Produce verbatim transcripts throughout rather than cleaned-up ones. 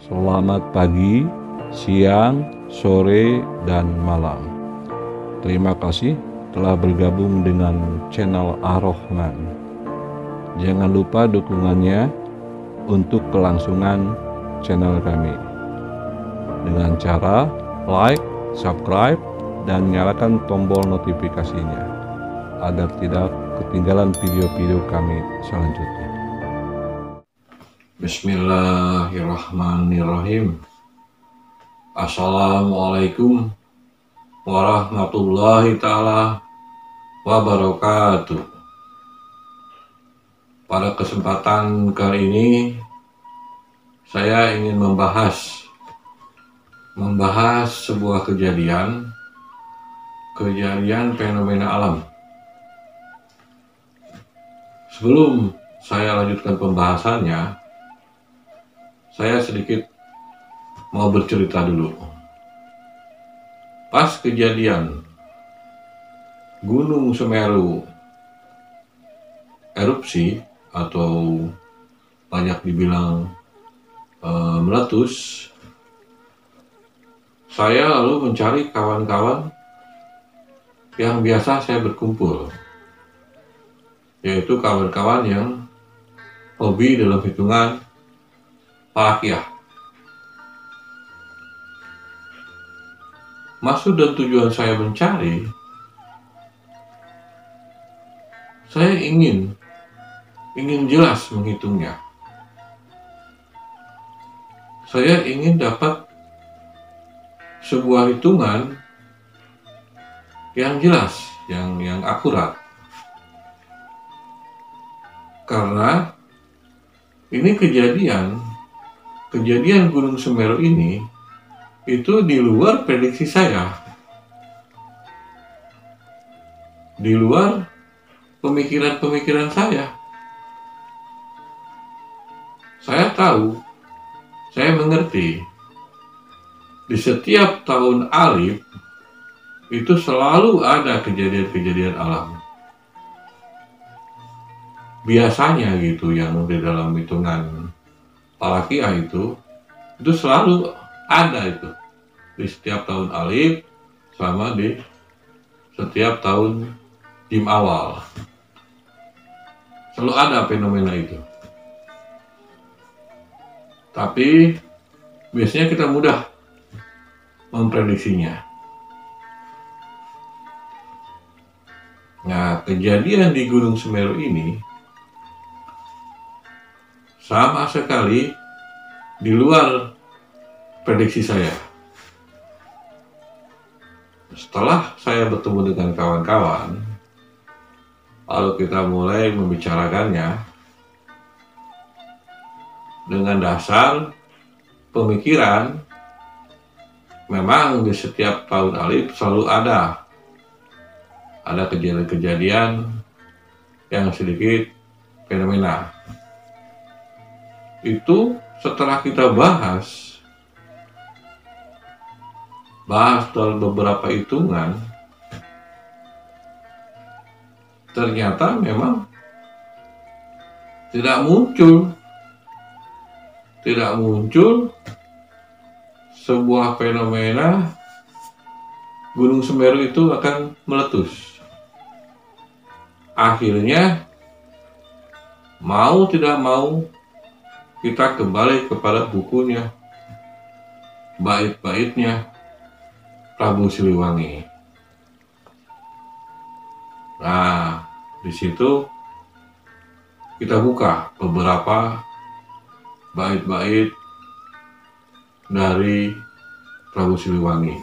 Selamat pagi, siang, sore, dan malam. Terima kasih telah bergabung dengan channel Ar-Rahman. Jangan lupa dukungannya untuk kelangsungan channel kami dengan cara like, subscribe, dan nyalakan tombol notifikasinya agar tidak ketinggalan video-video kami selanjutnya. Bismillahirrahmanirrahim. Assalamualaikum warahmatullahi ta'ala wabarakatuh. Pada kesempatan kali ini saya ingin membahas membahas sebuah kejadian kejadian fenomena alam. Sebelum saya lanjutkan pembahasannya, saya sedikit mau bercerita dulu. Pas kejadian Gunung Semeru erupsi atau banyak dibilang e, meletus, saya lalu mencari kawan-kawan yang biasa saya berkumpul, yaitu kawan-kawan yang hobi dalam hitungan Falakiyah. Maksud dan tujuan saya mencari, saya ingin ingin jelas menghitungnya. Saya ingin dapat sebuah hitungan yang jelas, yang yang akurat. Karena ini kejadian Kejadian Gunung Semeru ini itu di luar prediksi saya, di luar pemikiran-pemikiran saya. Saya tahu, saya mengerti, di setiap tahun alif itu selalu ada kejadian-kejadian alam. Biasanya gitu, yang di dalam hitungan Falakiyah itu, itu selalu ada itu di setiap tahun alif sama di setiap tahun jim awal. Selalu ada fenomena itu. Tapi biasanya kita mudah memprediksinya. Nah, kejadian di Gunung Semeru ini sama sekali di luar prediksi saya. Setelah saya bertemu dengan kawan-kawan, lalu kita mulai membicarakannya dengan dasar pemikiran, memang di setiap tahun alif selalu ada ada kejadian-kejadian yang sedikit fenomena. Itu setelah kita bahas bahas dalam beberapa hitungan, ternyata memang tidak muncul tidak muncul sebuah fenomena Gunung Semeru itu akan meletus. Akhirnya mau tidak mau kita kembali kepada bukunya, bait-baitnya Prabu Siliwangi. Nah, di situ kita buka beberapa bait-bait dari Prabu Siliwangi.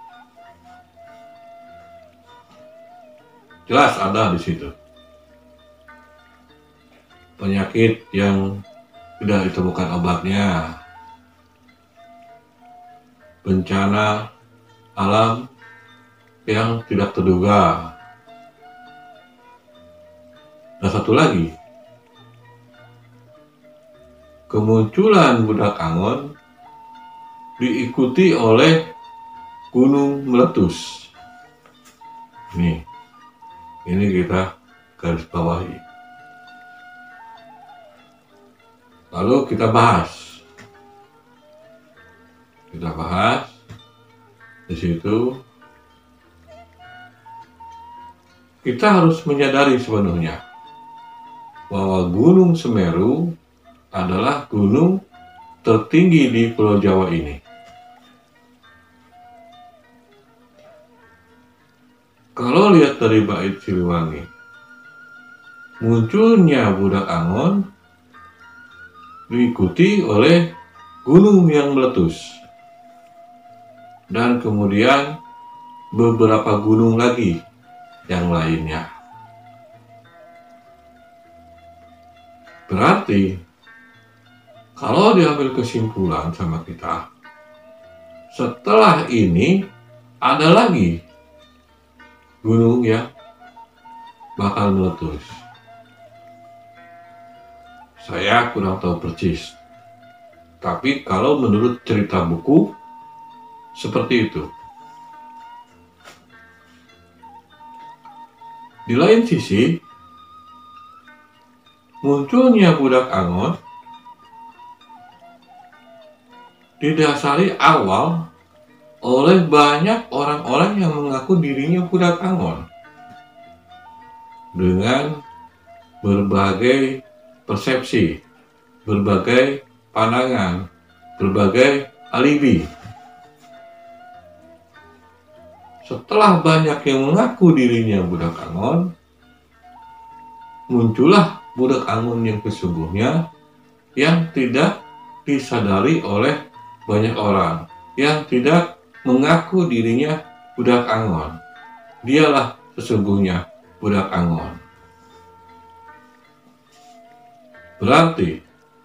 Jelas ada di situ penyakit yang tidak ditemukan obatnya, bencana alam yang tidak terduga, dan satu lagi, kemunculan Budak Angon diikuti oleh gunung meletus. Nih, ini kita garis bawahi. Lalu kita bahas situ, kita harus menyadari sepenuhnya bahwa Gunung Semeru adalah gunung tertinggi di Pulau Jawa ini. Kalau lihat dari bait Siliwangi, munculnya Budak Angon diikuti oleh gunung yang meletus, dan kemudian beberapa gunung lagi yang lainnya. Berarti kalau diambil kesimpulan sama kita, setelah ini ada lagi gunung yang bakal meletus. Saya kurang tahu persis, tapi kalau menurut cerita buku seperti itu. Di lain sisi, munculnya Budak Angon didasari awal oleh banyak orang-orang yang mengaku dirinya Budak Angon dengan berbagai persepsi, berbagai pandangan, berbagai alibi. Setelah banyak yang mengaku dirinya Budak Angon, muncullah Budak Angon yang sesungguhnya yang tidak disadari oleh banyak orang, yang tidak mengaku dirinya Budak Angon. Dialah sesungguhnya Budak Angon. Berarti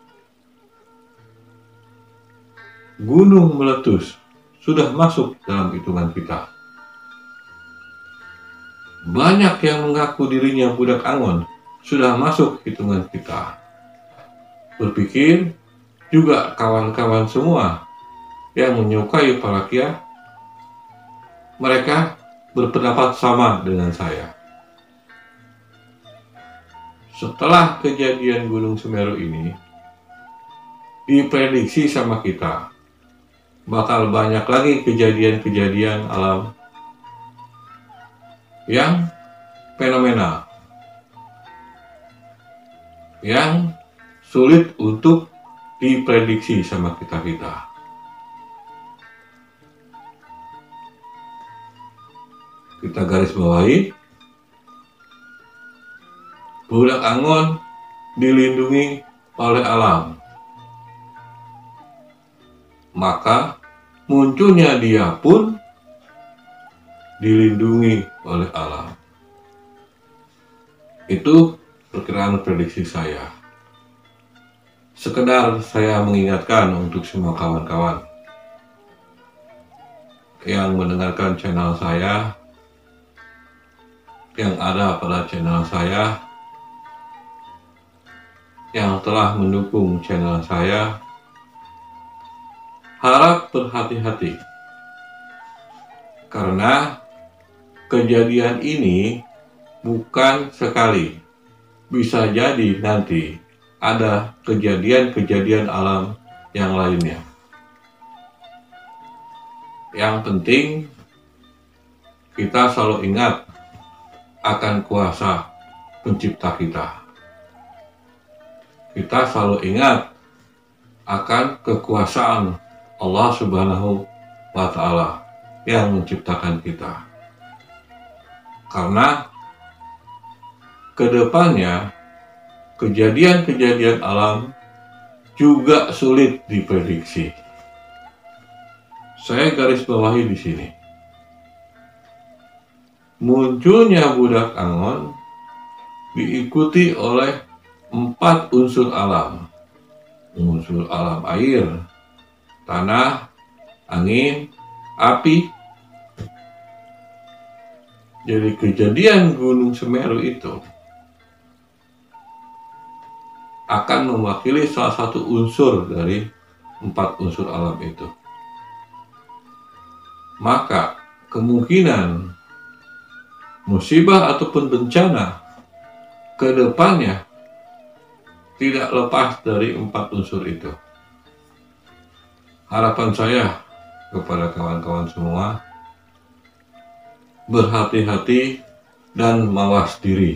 gunung meletus sudah masuk dalam hitungan kita. Banyak yang mengaku dirinya Budak Angon sudah masuk hitungan kita. Berpikir juga kawan-kawan semua yang menyukai Palakia, mereka berpendapat sama dengan saya. Setelah kejadian Gunung Semeru ini, diprediksi sama kita, bakal banyak lagi kejadian-kejadian alam yang fenomenal, yang sulit untuk diprediksi sama kita-kita. Kita garis bawahi, Budak Angon dilindungi oleh alam. Maka munculnya dia pun dilindungi oleh alam. Itu perkiraan prediksi saya. Sekedar saya mengingatkan untuk semua kawan-kawan yang mendengarkan channel saya, yang ada pada channel saya, yang telah mendukung channel saya, harap berhati-hati. Karena kejadian ini bukan sekali, bisa jadi nanti ada kejadian-kejadian alam yang lainnya. Yang penting kita selalu ingat akan kuasa pencipta kita. Kita selalu ingat akan kekuasaan Allah Subhanahu wa Ta'ala yang menciptakan kita. Karena kedepannya kejadian-kejadian alam juga sulit diprediksi. Saya garis bawahi di sini. Munculnya Budak Angon diikuti oleh empat unsur alam. Unsur alam air, tanah, angin, api. Jadi kejadian Gunung Semeru itu akan mewakili salah satu unsur dari empat unsur alam itu. Maka kemungkinan musibah ataupun bencana ke depannya tidak lepas dari empat unsur itu. Harapan saya kepada kawan-kawan semua, berhati-hati dan mawas diri.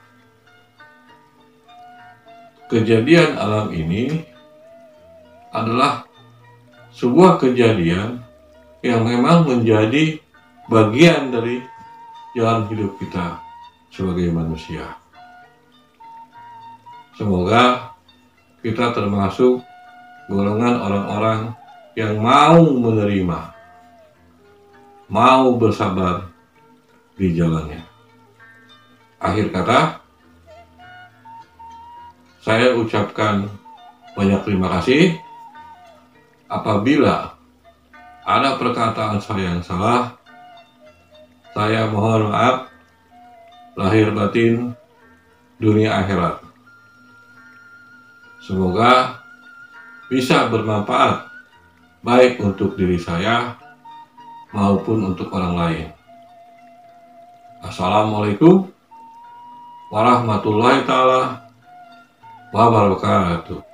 Kejadian alam ini adalah sebuah kejadian yang memang menjadi bagian dari jalan hidup kita sebagai manusia. Semoga kita termasuk golongan orang-orang yang mau menerima, mau bersabar di jalannya. Akhir kata, saya ucapkan banyak terima kasih. Apabila ada perkataan saya yang salah, saya mohon maaf lahir batin dunia akhirat. Semoga bisa bermanfaat baik untuk diri saya maupun untuk orang lain. Assalamualaikum warahmatullahi taala wabarakatuh.